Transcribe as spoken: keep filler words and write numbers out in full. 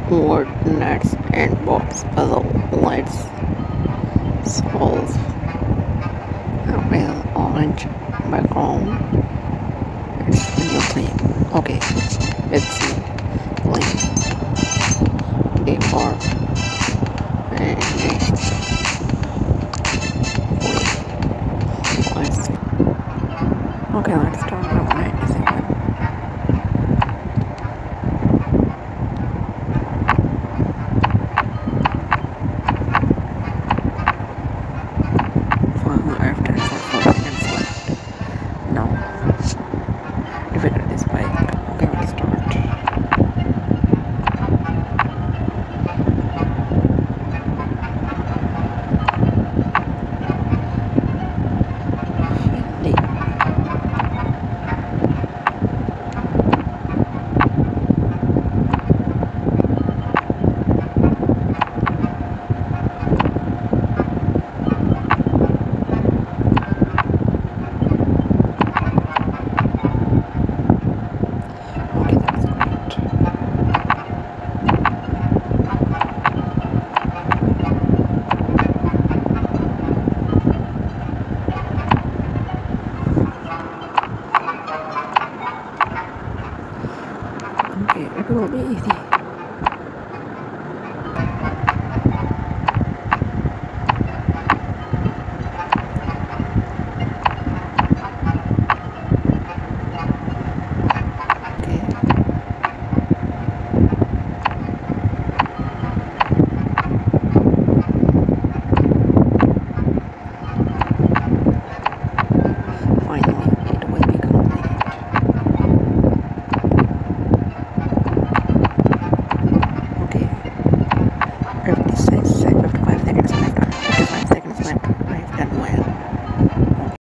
coordinates and box puzzle. Let's solve. With orange background. It's a new thing. Okay, let's see. Clean. A four and next. Let's. Okay, let's start with ninety-seven. After four seconds left. Now, difficulty spike. Okay, let's start. Hindi. Okay, it will be easy.